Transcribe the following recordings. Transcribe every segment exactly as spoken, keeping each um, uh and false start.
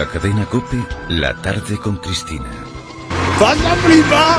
la cadena COPE, La Tarde con Cristina. ¡Pasa, prima!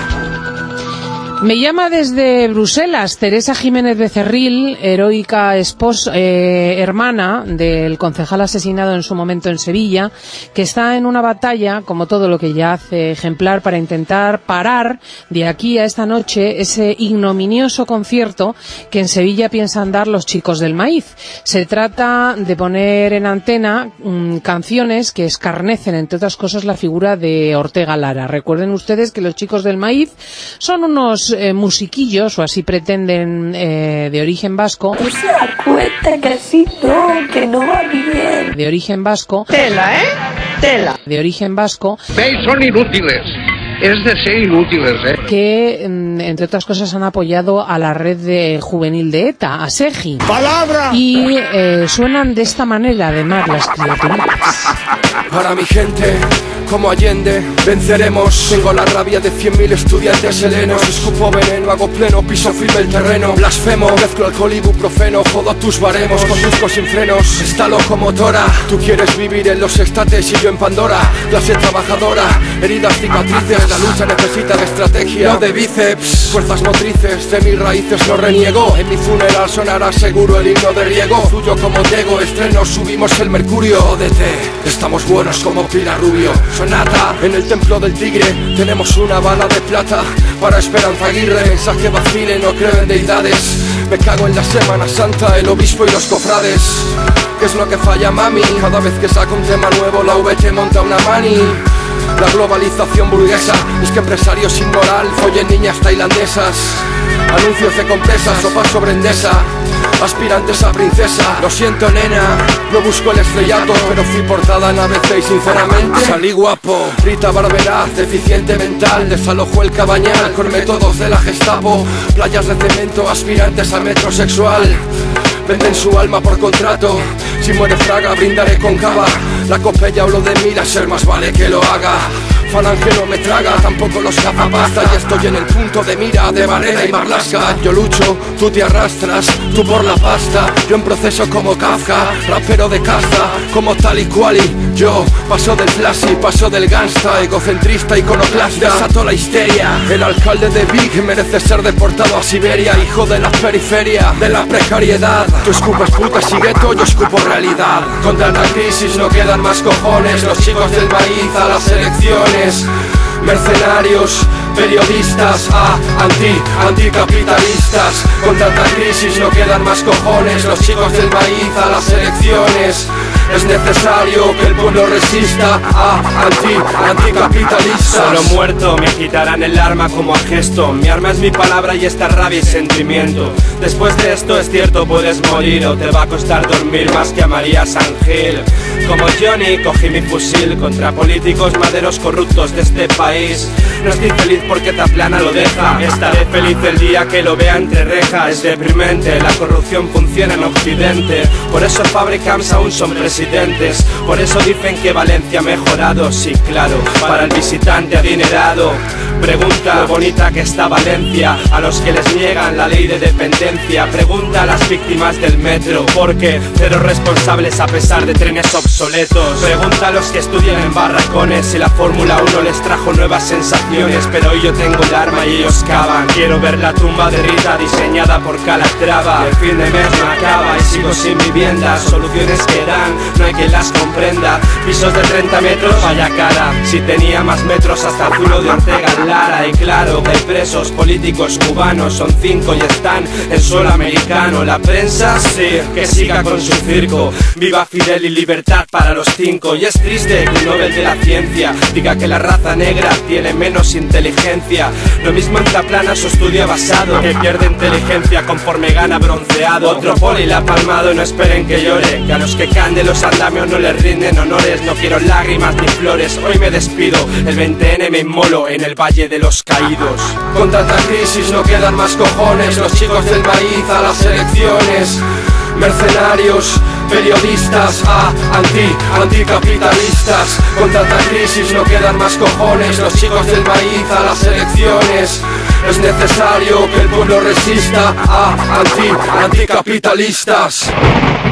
Me llama desde Bruselas Teresa Jiménez Becerril, heroica esposa, eh, hermana del concejal asesinado en su momento en Sevilla, que está en una batalla, como todo lo que ella hace, ejemplar, para intentar parar de aquí a esta noche ese ignominioso concierto que en Sevilla piensan dar los Chicos del Maíz. Se trata de poner en antena mmm, canciones que escarnecen, entre otras cosas, la figura de Ortega Lara. Recuerden ustedes que los Chicos del Maíz son unos Eh, musiquillos, o así pretenden, eh, de origen vasco. ¿No se da cuenta que así no, que no va bien? De origen vasco. Tela, ¿eh? Tela. De origen vasco. ¿Veis? Son inútiles. Es de ser inútiles, ¿eh? Que, entre otras cosas, han apoyado a la red de juvenil de ETA, a SEGI. ¡Palabra! Y eh, suenan de esta manera, además, las criaturitas. Para mi gente, como Allende, venceremos. Tengo la rabia de cien mil estudiantes helenos. Escupo veneno, hago pleno, piso firme el terreno. Blasfemo, mezclo alcohol y ibuprofeno. Jodo tus baremos, conduzco sin frenos. Esta locomotora, tú quieres vivir en los estates y yo en Pandora. Clase trabajadora, heridas, cicatrices. La lucha necesita de estrategia, no de bíceps. Fuerzas motrices, de mis raíces no reniego. En mi funeral sonará seguro el himno de riego. Fluyo como Diego, estreno, subimos el mercurio. Jódete, estamos buenos como Pilar Rubio. Sonata, en el templo del tigre tenemos una bala de plata para Esperanza Aguirre. Mensaje vacile, no creo en deidades. Me cago en la Semana Santa, el obispo y los cofrades. ¿Qué es lo que falla, mami? Cada vez que saco un tema nuevo la V T monta una mani. La globalización burguesa es que empresarios sin moral follen niñas tailandesas. Anuncios de compresas, sopa sobre Endesa, aspirantes a princesa. Lo siento, nena, no busco el estrellato, pero fui portada en A B C y sinceramente salí guapo. Rita Barberá, deficiente mental, desalojo el Cabañal con métodos de la Gestapo. Playas de cemento, aspirantes a metrosexual, venden su alma por contrato. Si muere Fraga, brindaré con cava. La copella hablo de mí, la ser más vale que lo haga. Falange no me traga, tampoco los capapasta. Y estoy en el punto de mira de Varela y Marlaska. Yo lucho, tú te arrastras, tú por la pasta. Yo en proceso como Kafka, rapero de casta, como tal y cual y yo paso del flashy, paso del gangsta, egocentrista, iconoclasta. Desato la histeria, el alcalde de Vic merece ser deportado a Siberia. Hijo de la periferia, de la precariedad. Tú escupas putas y gueto, yo escupo realidad. Contra la crisis no quedan más cojones. Los chicos del maíz a las elecciones. Mercenarios, periodistas, ah, anti, anticapitalistas. Con tanta crisis no quedan más cojones. Los chicos del maíz a las elecciones. Es necesario que el pueblo resista a anti, anticapitalistas. Solo muerto me quitarán el arma como a gesto. Mi arma es mi palabra y esta rabia y sentimiento. Después de esto es cierto puedes morir o te va a costar dormir más que a María San Gil. Como Johnny cogí mi fusil contra políticos maderos corruptos de este país. No estoy feliz porque Taplana lo deja. Estaré feliz el día que lo vea entre rejas. Es deprimente, la corrupción funciona en Occidente. Por eso Fabricams aún son presidentes. Por eso dicen que Valencia ha mejorado. Sí, claro, para el visitante adinerado. Pregunta lo bonita que está Valencia. A los que les niegan la ley de dependencia. Pregunta a las víctimas del metro. Porque cero responsables a pesar de trenes obsoletos. Pregunta a los que estudian en barracones si la Fórmula uno les trajo nuevas sensaciones. Pero hoy yo tengo el arma y ellos cavan. Quiero ver la tumba de Rita diseñada por Calatrava. El fin de mes no acaba y sigo sin vivienda. Soluciones que dan, no hay quien las comprenda. Pisos de treinta metros, vaya cara. Si tenía más metros hasta el culo de Ortega Lara. Y claro que hay presos políticos cubanos. Son cinco y están en suelo americano. La prensa, sí, que siga con su circo. Viva Fidel y libertad para los cinco. Y es triste que un Nobel de la ciencia diga que la raza negra tiene menos inteligencia. Lo mismo en Taplana su estudio basado, que pierde inteligencia conforme gana bronceado. Otro poli la ha palmado y no esperen que llore, que a los que caen de los andamios no les rinden honores. No quiero lágrimas ni flores, hoy me despido. El veinte ene me inmolo en el Valle de los Caídos. Con tanta crisis no quedan más cojones. Los chicos del maíz a las elecciones. Mercenarios, periodistas, ah, anti, anticapitalistas. Con tanta crisis no quedan más cojones. Los chicos del maíz a las elecciones. Es necesario que el pueblo resista a anti, anticapitalistas.